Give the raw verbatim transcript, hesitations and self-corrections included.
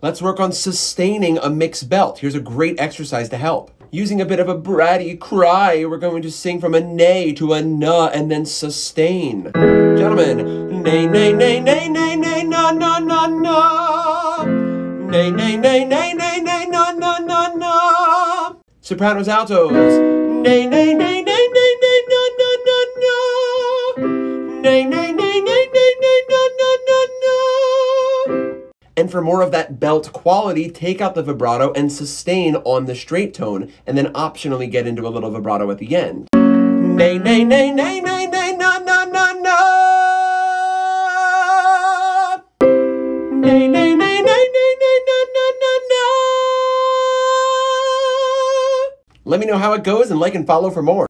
Let's work on sustaining a mixed belt. Here's a great exercise to help. Using a bit of a bratty cry, we're going to sing from a nay to a na and then sustain. Gentlemen, nay, nay, nay, nay, nay, nay, na, na, na, na. Nay, nay, nay, nay, nay, nay, na, na, na, na. Sopranos, altos. Nay, nay, nay, nay, nay, nay, na, na, na, na. Nay, nay, nay, nay, nay, nay, na, na, na, na. And for more of that belt quality, take out the vibrato and sustain on the straight tone, and then optionally get into a little vibrato at the end. Nay, nay, nay, nay, nay, nay, na, na, na, na. Nay, nay, nay, nay, nay, nay, na, na, na, na. Let me know how it goes and like and follow for more.